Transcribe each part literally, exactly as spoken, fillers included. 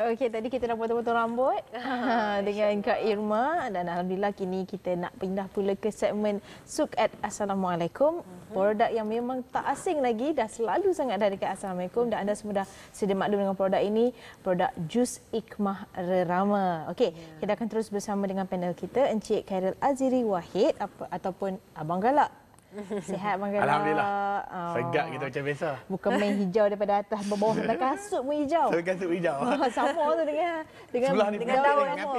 Okey, tadi kita dah potong-potong rambut dengan Kak Irma dan alhamdulillah kini kita nak pindah pula ke segmen Suk at Assalamualaikum. Uh-huh. Produk yang memang tak asing lagi, dah selalu sangat ada dekat Assalamualaikum dan anda semua dah sedia maklum dengan produk ini, produk Jus Hikmah Rerama. Okey, yeah. Kita akan terus bersama dengan panel kita Encik Khairil Aziri Wahid apa, ataupun Abang Galak. Sihat Abang Galak? Alhamdulillah. Oh. Segak kita macam biasa. Bukan main hijau daripada atas ke bawah sampai kasut pun hijau. Sampai kasut hijau. Sama tu dengan dengan sebelah dengan daun kamu.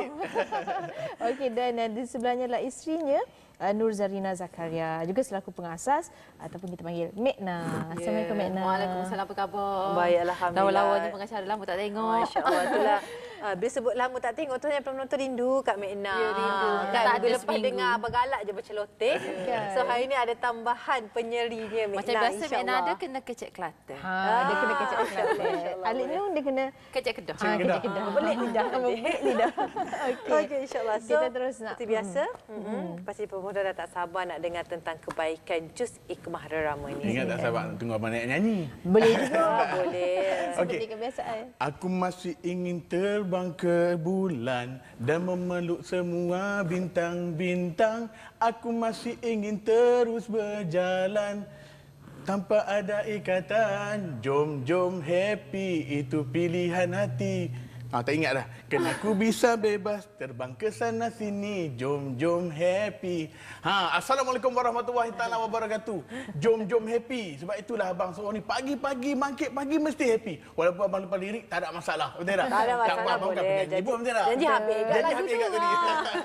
Okey, dan uh, di sebelahnya adalah isterinya uh, Nur Zarina Zakaria, juga selaku pengasas ataupun kita panggil Mekna. Yeah. Assalamualaikum Mekna. Waalaikumsalam, apa khabar? Baik, alhamdulillah. Lawa-lawanya pengacara lama tak tengok. Masya-Allah, itulah. Uh, bila sebut lama tak tengok tu yang penonton rindu Kak Mekna. Ya, rindu. Kan Tak minggu ada lepas seminggu. dengar Abang Galak je berceloteh. Yeah. So hari ni ada tambahan penyerinya Mekna. Macam biasa Mekna insya-Allah. ada kena kecek Kelantan. Ha, dia kena kecek Kelantan. Alik ni dia kena Kecek Kedah. ha, kecek Kedah. Belik lidah. Belik lidah. Okey. Okey, insya-Allah. So, kita terus nak seperti biasa, mm -hmm. pasti pemuda dah tak sabar nak dengar tentang kebaikan Jus Hikmah Rerama ni. Ingat tak sabar nak tunggu abang naik nyanyi. boleh juga. Boleh. Seperti Okey. kebiasaan. Aku masih ingin terbang ke bulan dan memeluk semua bintang-bintang. Aku masih ingin terus berjalan tanpa ada ikatan. Jom jom happy, itu pilihan hati. Ah, tak ingat dah. Kena aku bisa bebas terbang ke sana sini. Jom jom happy. Ha, Assalamualaikum warahmatullahi taala wabarakatuh. Jom jom happy. Sebab itulah abang seorang ni pagi-pagi mangkit pagi mesti happy. Walaupun abang lupa lirik tak ada masalah. Betul tak? Tak ada masalah, apa, abang bukan boleh. penyanyi Janji- pun, betul tak? janji habis kat Janji lagu habis tu. kat tadi.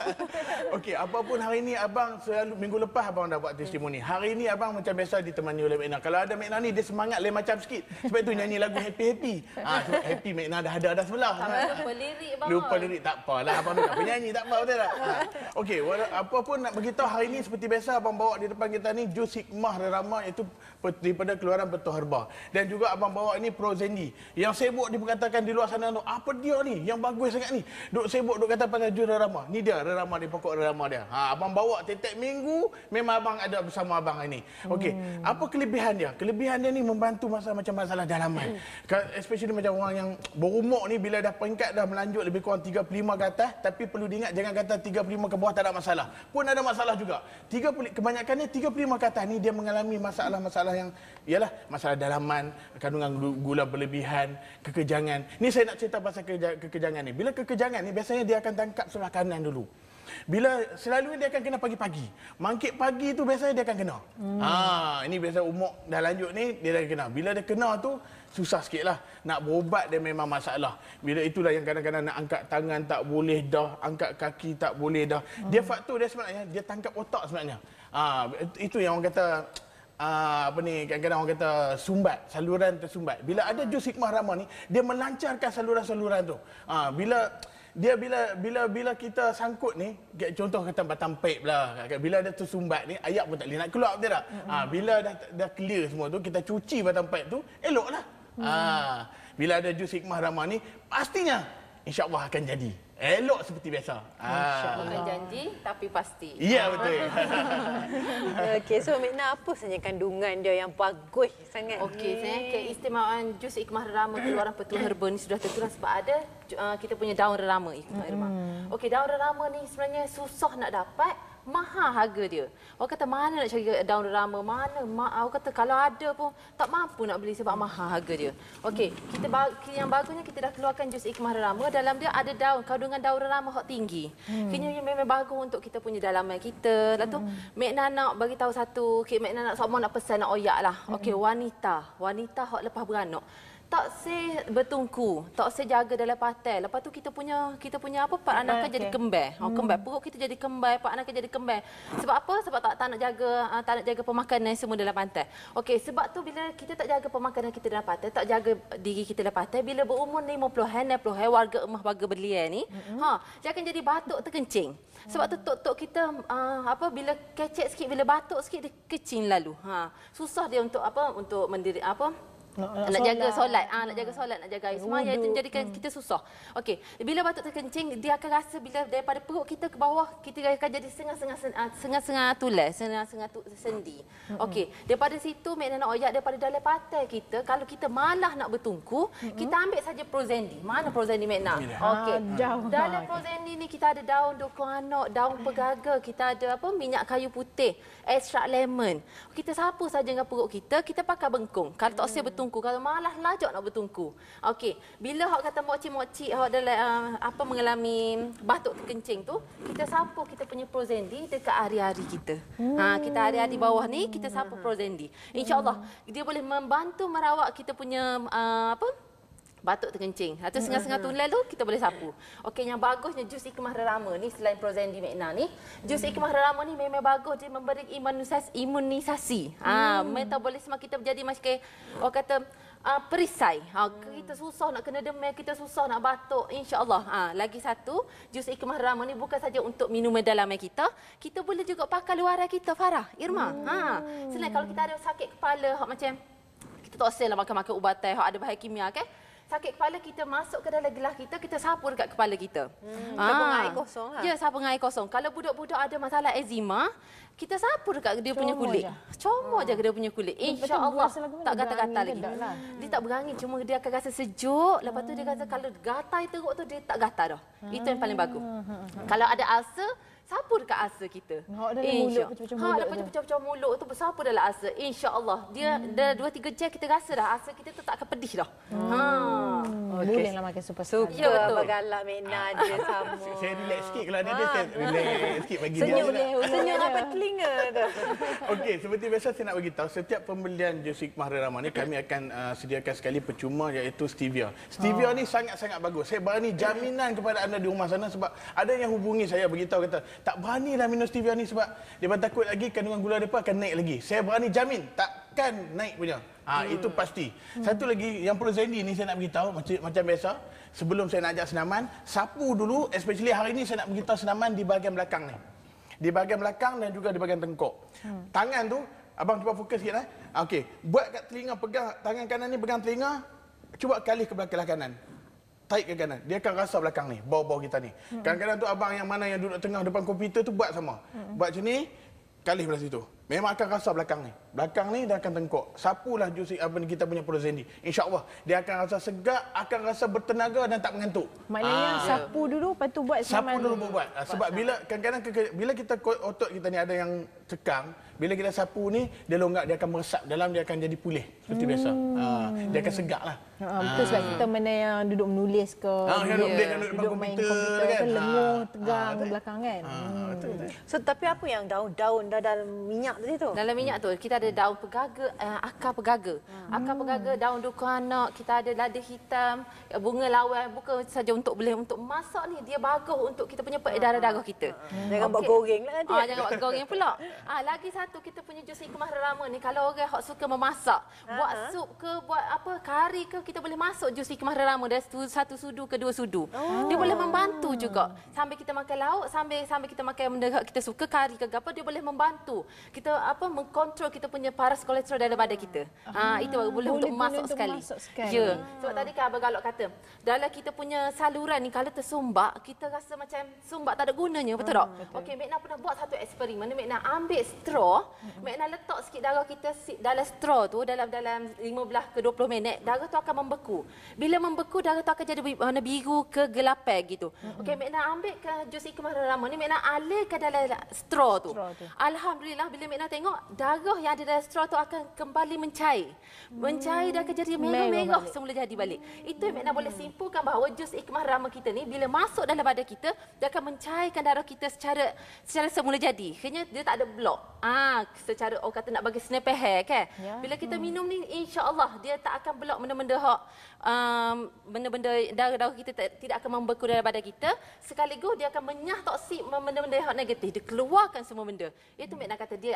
Okey, apapun hari ni abang selalu minggu lepas abang dah buat testimoni. Hari ni abang macam biasa ditemani oleh Mekna. Kalau ada Mekna ni dia semangat lain macam sikit. Sebab itu nyanyi lagu happy-happy. Ah, sebab happy Mekna dah ada dah sebelah. Lupa lirik bang. Lupa lirik tak apalah, abang tu tak penyanyi tak apa, betul tak? Ha. Okey, apa pun nak beritahu hari ini seperti biasa abang bawa di depan kita ni Jus Hikmah Rerama, iaitu daripada keluaran Petuh Herba. Dan juga abang bawa ini Prozendi. Yang sibuk diperkatakan di luar sana tu, apa dia ni yang bagus sangat ni? Duk sibuk duk kata pasal Jus Rerama. Ni dia Rerama ni, pokok Rerama dia. Ha, abang bawa tiap-tiap minggu memang abang ada bersama abang hari ni. Okey, hmm. apa kelebihan dia? Kelebihan dia ni membantu masa macam masalah dalaman. Especially macam orang yang berumur ni bila dah peringkat dah melanjut lebih kurang tiga puluh lima ke atas, tapi perlu diingat jangan kata tiga puluh lima ke bawah tak ada masalah. Pun ada masalah juga. tiga puluh kebanyakannya tiga puluh lima ke atas ni dia mengalami masalah-masalah yang ialah masalah dalaman, kandungan gula berlebihan, kekejangan. Ni saya nak cerita pasal kekejangan ni. Bila kekejangan ni biasanya dia akan tangkap sebelah kanan dulu. Bila selalu dia akan kena pagi-pagi. Mangkit pagi tu biasanya dia akan kena. Hmm. Ha, ini biasa umur dah lanjut ni dia dah kena. Bila dia kena tu susah sikitlah. Nak berubat dia memang masalah. Bila itulah yang kadang-kadang nak angkat tangan tak boleh dah, angkat kaki tak boleh dah. Hmm. Dia faktor dia sebenarnya dia tangkap otak sebenarnya. Ha, itu yang orang kata Uh, apa ni, kadang-kadang orang kata sumbat, saluran tersumbat. Bila ada Jus Hikmah Rerama ni, dia melancarkan saluran-saluran tu. Uh, bila dia bila bila bila kita sangkut ni, contoh kata batang paip lah, bila dia tersumbat ni, air pun tak boleh nak keluar, betul tak? Mm-hmm. Uh, bila dah dah clear semua tu, kita cuci batang paip tu, eloklah. Mm. Uh, bila ada Jus Hikmah Rerama ni, pastinya insya-Allah akan jadi. Elok seperti biasa. Bukan janji tapi pasti. Ya, betul. Okey, so Mekna apa sebenarnya kandungan dia yang bagus sangat? Okey, saya keistimewaan Jus Hikmah Rerama keluaran Petuh Herba ni sudah tertulis sebab ada uh, kita punya daun rerama Hikmah Rerama. Hmm. Okey, daun rerama ni sebenarnya susah nak dapat, mahal harga dia. Orang kata mana nak cari daun rerama, mana ma orang kata kalau ada pun tak mampu nak beli sebab mahal harga dia. Okey, kita yang bagusnya kita dah keluarkan Jus Hikmah Rerama, dalam dia ada daun kandungan daun rerama hok tinggi. Hmm. Kini memang bagus untuk kita punya dalaman kita. Lepas tu hmm. Mekna nak bagi tahu satu, okey Mekna nak semua nak pesan nak oyak lah. Okey, wanita, wanita hok lepas beranak tak se bertungku, tak se jaga dalam patai. Lepas tu kita punya kita punya apa pak anak okay. jadi kembar. Ha, kembar perut kita jadi kembar, pak anak jadi kembar. Sebab apa? Sebab tak, tak nak jaga tak nak jaga pemakanan semua dalam pantai. Okey, sebab tu bila kita tak jaga pemakanan kita dalam pantai, tak jaga diri kita dalam pantai, bila berumur lima puluhan, enam puluhan warga emah warga belia ni, mm-hmm. ha, dia akan jadi batuk terkencing. Sebab tu tok-tok kita uh, apa bila kecek sikit, bila batuk sikit dia kecing lalu. Ha, susah dia untuk apa untuk mendiri apa Nak, nak, nak jaga solat, ah nak jaga solat, nak jaga air semaya, itu menjadikan hmm. kita susah. Okey, bila batuk terkencing, dia akan rasa bila daripada perut kita ke bawah, kita akan jadi sengah-sengah sengah-sengah tulas, sengah-sengah tu, sendi. Hmm. Okey, daripada situ makna nak oyak daripada dalam patai kita, kalau kita malah nak bertungku, hmm. kita ambil saja Prozendi. Mana Prozendi makna? Okey. Ah, dalam Prozendi ni kita ada daun dokuanok, daun pegaga, kita ada apa? Minyak kayu putih, ekstrak lemon. Kita sapu saja dengan perut kita, kita pakai bengkung. Kalau tak usah bertungku, kalau malah lajak nak bertungku. Okey, bila hak kata moci-moci hak dalam uh, apa mengalami batuk terkencing tu, kita sapu kita punya Prozendi dekat hari-hari kita. Hmm. Ha, kita hari-hari bawah ni kita sapu Prozendi. Insya-Allah dia boleh membantu merawat kita punya uh, apa? Batuk terkencing. Atau sengah-sengah tulai tu kita boleh sapu. Okey, yang bagusnya jus Hikmah Rarama ni selain Prozendi Mekna ni, jus Hikmah Rarama ni memang bagus, dia memberi imunisasi, imunisasi. Ah, hmm. metabolisme kita menjadi macam orang kata uh, perisai. Ha, kita susah nak kena demam, kita susah nak batuk, insya-Allah. Ha, lagi satu, jus Hikmah Rarama ni bukan saja untuk minuman dalam air kita, kita boleh juga pakai luaran kita, Farah, Irma. Hmm. Ha, selain kalau kita ada sakit kepala hak macam kita tak usah lah makan-makan ubatan hak ada bahan kimia kan. Sakit kepala kita masuk ke dalam gelas kita, kita sapu dekat kepala kita. Hmm, sapu dengan air kosong lah. Ya, sapu dengan air kosong. Kalau budak-budak ada masalah eczema, kita sapu dekat dia punya kulit. Comot je ke dia punya kulit. Insya-Allah tak gatal-gatal lagi. Lah. Dia tak berangin, cuma dia akan rasa sejuk. Lepas tu dia kata kalau gatal teruk tu dia tak gatal dah. Itu yang paling bagus. Kalau ada ulcer, sapu dekat ulcer kita. Hak dalam mulut, pecah-pecah mulut. Ha, dalam pecah-pecah mulut tu bersapu dalam ulcer. Insya-Allah dia hmm. dah dua tiga jam kita rasa dah ulcer kita tu tak akan pedih dah. Hmm. Ha. Okay. Bolehlah makan super Suka ya, betul. bergalak Mekna dia sama. Saya relax sikit kalau ada dia, saya relax sikit bagi dia. Senyum dia. Senyum apa telinga tu. Okey, seperti biasa saya nak bagi tahu setiap pembelian jus Hikmah Rarama ni kami akan uh, sediakan sekali percuma iaitu stevia. Stevia oh. ni sangat-sangat bagus. Saya berani jaminan kepada anda di rumah sana sebab ada yang hubungi saya beritahu kata tak beranilah minum stevia ni sebab dia takut lagi kandungan gula depa akan naik lagi. Saya berani jamin takkan naik punya. Ha, hmm. itu pasti. Hmm. Satu lagi yang Prozendi ni saya nak beritahu macam macam biasa, sebelum saya nak ajak senaman, sapu dulu, especially hari ni saya nak beritahu senaman di bahagian belakang ni. Di bahagian belakang dan juga di bahagian tengkuk. Hmm. Tangan tu abang cuba fokus sikit eh. Okey, buat kat telinga, pegang tangan kanan ni pegang telinga, cuba kali ke belakang kanan. Tarik ke kanan. Dia akan rasa belakang ni, bawah-bawah kita ni. Hmm. Kadang-kadang tu abang yang mana yang duduk tengah depan komputer tu buat sama. Hmm. Buat macam ni, kali belah situ. Memang akan rasa belakang ni. Belakang ni dia akan tengkuk. Sapulah jus apa kita punya Prozendi. Insya-Allah dia akan rasa segar, akan rasa bertenaga dan tak mengantuk. Maknanya ah. sapu dulu lepas tu buat sapu dulu buat. buat. Sebab bila kadang-kadang bila kita otot kita ni ada yang cekang, bila kita sapu ni dia longgak, dia akan meresap dalam, dia akan jadi pulih seperti hmm. biasa. Ha, dia akan segarlah. Ha, betul sebab kita mana yang duduk menulis ke, ha, duduk, duduk, duduk, duduk, duduk main komputer, komputer kan, lenguh, tegang ha, ke belakang kan. Ha, hmm. betul, betul. So tapi apa yang daun-daun dah dalam minyak tadi tu? Dalam minyak tu kita ada daun pegaga, uh, akar pegaga. Hmm. Akar pegaga, daun dokuanok, kita ada lada hitam, bunga lawan, bukan saja untuk boleh untuk masak ni, dia bagus untuk kita punya peredaran darah kita. Hmm. Jangan okay. buat goreng lah nanti. Ah, jangan buat goreng pula. Ah, lagi satu kita punya jus Hikmah Rarama ni, kalau orang hok suka memasak, uh-huh. buat sup ke, buat apa kari ke, kita boleh masuk jus Hikmah Rarama dari satu sudu ke dua sudu. Oh. Dia boleh membantu juga. Sambil kita makan lauk, sambil sambil kita makan benda kita suka, kari ke apa, dia boleh membantu kita apa mengkontrol kita punya paras kolesterol dalam badan kita. Ah, ha, itu boleh, boleh untuk masuk sekali. Masuk sekali. Ya. Sebab tadi kan Abang Galok kata, dalam kita punya saluran ni kalau tersumbak, kita rasa macam sumbak tak ada gunanya, betul tak? Hmm, okey, Mekna pernah buat satu eksperimen. Mekna ambil straw, Mekna letak sikit darah kita dalam straw tu dalam dalam lima belas ke dua puluh minit, darah tu akan membeku. Bila membeku, darah tu akan jadi warna biru kegelapan gitu. Hmm. Okey, Mekna ambil ke jus Hikmah Rarama ni, Mekna alirkan dalam straw tu. straw tu. Alhamdulillah bila Mekna tengok, darah yang ada dalam straw tu akan kembali mencair. Mencair dan akan jadi merah-merah semula jadi balik. Itu yang Mekna boleh simpulkan bahawa jus Hikmah Rarama kita ni bila masuk dalam badan kita, dia akan mencairkan darah kita secara secara semula jadi. Akhirnya dia tak ada blok. Ah, secara orang kata nak bagi snapper hair kan. Ya. Bila kita hmm. minum ni, insya-Allah dia tak akan blok benda-benda hak um, benda-benda darah-darah kita tak, tidak akan membeku dalam badan kita. Sekaligus dia akan menyah toksik benda-benda hak negatif. Dia keluarkan semua benda. Itu Mekna kata dia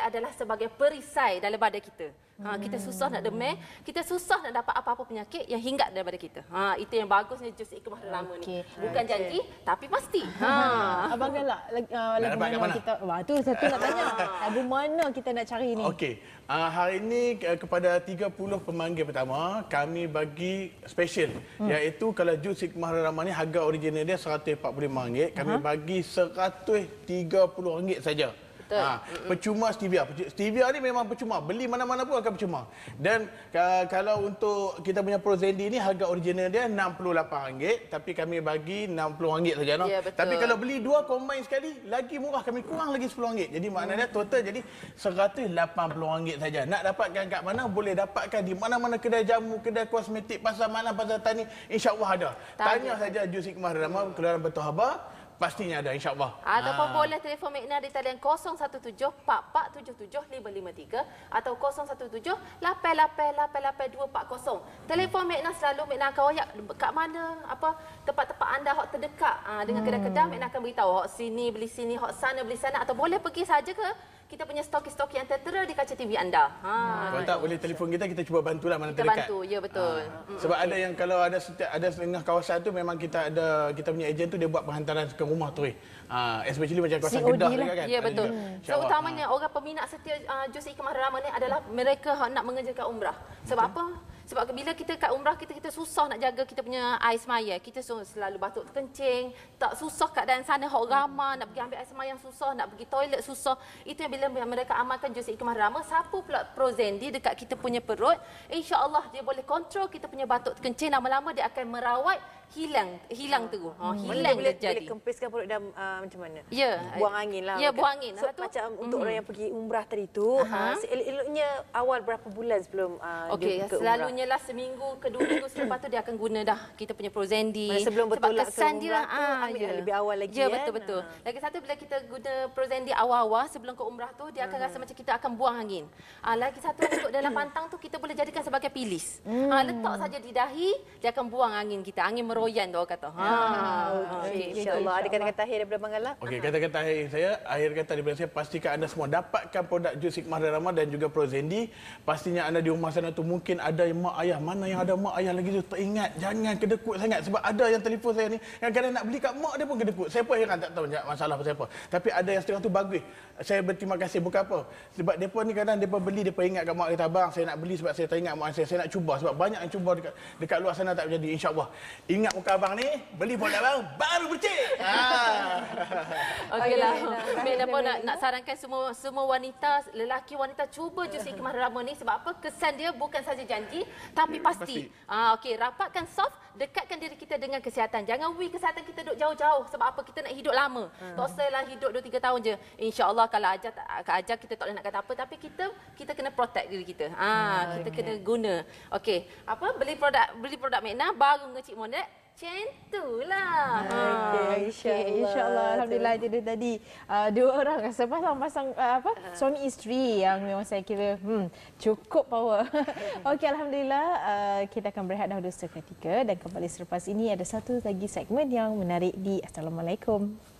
adalah sebagai perisai dalam badan kita. Ha, kita susah nak demam, kita susah nak dapat apa-apa penyakit yang hinggap daripada kita. Ha, itu yang bagusnya jus Hikmah Derama Okey. ni. Bukan Okey. janji, tapi pasti. Ha. Abang Galak, lag- uh, lagu dapat kat mana mana? kita... Wah, tu satu nak tanya. Lagu mana kita nak cari ni? Okey, uh, hari ini uh, kepada tiga puluh pemanggil pertama, kami bagi special. Hmm. Iaitu kalau jus Hikmah Derama ni harga original dia seratus empat puluh lima ringgit, kami uh-huh. bagi seratus tiga puluh ringgit saja. Ha, percuma stevia. Stevia ni memang percuma. Beli mana-mana pun akan percuma. Dan uh, kalau untuk kita punya Prozendi ni harga original dia enam puluh lapan ringgit, tapi kami bagi enam puluh ringgit saja. No? Ya, betul. Tapi kalau beli dua combine sekali lagi murah, kami kurang lagi sepuluh ringgit. Jadi maknanya total jadi seratus lapan puluh ringgit saja. Nak dapatkan kat mana? Boleh dapatkan di mana-mana kedai jamu, kedai kosmetik, pasar malam, pasar tani, insya-Allah ada. Tanya saja jus Hikmah Derama keluaran Batu Haba. Pastinya ada, insya-Allah. Ataupun Ha. boleh telefon Mekna di talian kosong satu tujuh empat empat tujuh tujuh lima lima tiga atau kosong satu tujuh lapan lapan lapan lapan dua empat kosong. Telefon Mekna selalu Mekna akan wayak kat mana apa tempat-tempat anda hok terdekat ha, dengan kedai-kedai. Mekna akan beritahu hok sini beli sini, hok sana beli sana, atau boleh pergi saja ke kita punya stok-stok yang tertera di kaca T V anda. Ha. Kalau tak boleh telefon kita, kita cuba bantulah mana Kita terdekat. bantu, ya betul. Ha. Mm, Sebab ada yang kalau ada setiap ada setengah kawasan tu memang kita ada kita punya ejen tu dia buat penghantaran ke rumah tu. Ha, especially macam kawasan C O D Kedah lah. juga kan. Ya Ada betul. juga. So InsyaAllah. utamanya orang peminat setia uh, jus Hikmah Derama ni adalah mereka hak nak mengerjakan umrah. Sebab apa? Sebab bila kita kat umrah kita kita susah nak jaga kita punya air semaya. Kita selalu batuk terkencing, tak susah keadaan sana hok ramai, nak pergi ambil air semaya susah, nak pergi toilet susah. Itu yang bila mereka amalkan jus Hikmah Derama, sapu pula Prozendi dekat kita punya perut, insya-Allah dia boleh kontrol kita punya batuk terkencing, lama-lama dia akan merawat hilang hilang terus. Ha, Mana hilang boleh, dia jadi. boleh kempiskan perut dan uh, macam mana? Ya. Buang angin lah. Ya, kan? buang angin. So, Ha, tu. macam untuk Mhm. orang yang pergi umrah tadi tu, uh, elok-eloknya awal berapa bulan sebelum uh, Okey, dia ke umrah? selalunya lah seminggu ke dua minggu selepas tu dia akan guna dah kita punya Prozendi. Maksudnya sebelum Sebab bertolak ke kesan dia, umrah tu, ah, ambil ya. lebih awal lagi, Ya, kan? betul-betul. Ha. Lagi satu bila kita guna Prozendi awal-awal sebelum ke umrah tu, dia akan rasa macam kita akan buang angin. Ah, lagi satu untuk dalam pantang tu kita boleh jadikan sebagai pilis. Ah, letak saja di dahi, dia akan buang angin kita. Angin meroyan tu orang kata. Ha. Okey, insya-Allah. Ada kata-kata akhir daripada Abang Galak? Okey, kata-kata akhir saya, akhir kata daripada saya, pastikan anda semua dapatkan produk jus Hikmah Derama dan juga Prozendi. Pastinya anda di rumah sana tu mungkin ada yang mak ayah, mana yang ada mak ayah lagi tu teringat, jangan kedekut sangat sebab ada yang telefon saya ni yang kadang nak beli kat mak dia pun kedekut. Saya pun heran tak tahu masalah pasal apa. Tapi ada yang setengah tu bagus. Saya berterima kasih bukan apa. Sebab depa ni kadang depa beli depa ingat kat mak kita, abang saya nak beli sebab saya teringat mak saya, saya nak cuba sebab banyak yang cuba dekat dekat luar sana tak berjadi. Insya-Allah. Ingat muka abang ni, beli produk abang baru bercik. Ha. Okeylah. Okey, Mek Napa nak nak sarankan semua semua wanita, lelaki wanita cuba jus Hikmah Derama ni sebab apa? Kesan dia bukan saja janji tapi pasti. Pasti. Ah okey, rapatkan soft, dekatkan diri kita dengan kesihatan. Jangan wi kesihatan kita duduk jauh-jauh sebab apa? Kita nak hidup lama. Hmm. Tak usahlah hidup dua tiga tahun je. Insya-Allah kalau ajar tak ajar kita tak boleh nak kata apa tapi kita kita kena protect diri kita. Ah hmm. kita kena guna. Okey, apa? Beli produk beli produk Mekna baru ngecik mondek. Macam itulah. Okey, Insya-Allah. Insya-Allah. Alhamdulillah jadi tadi uh, dua orang sepasang-pasang uh, apa suami isteri yang memang saya kira hmm, cukup power. Okey, alhamdulillah uh, kita akan berehat dahulu seketika dan kembali selepas ini ada satu lagi segmen yang menarik di Assalamualaikum.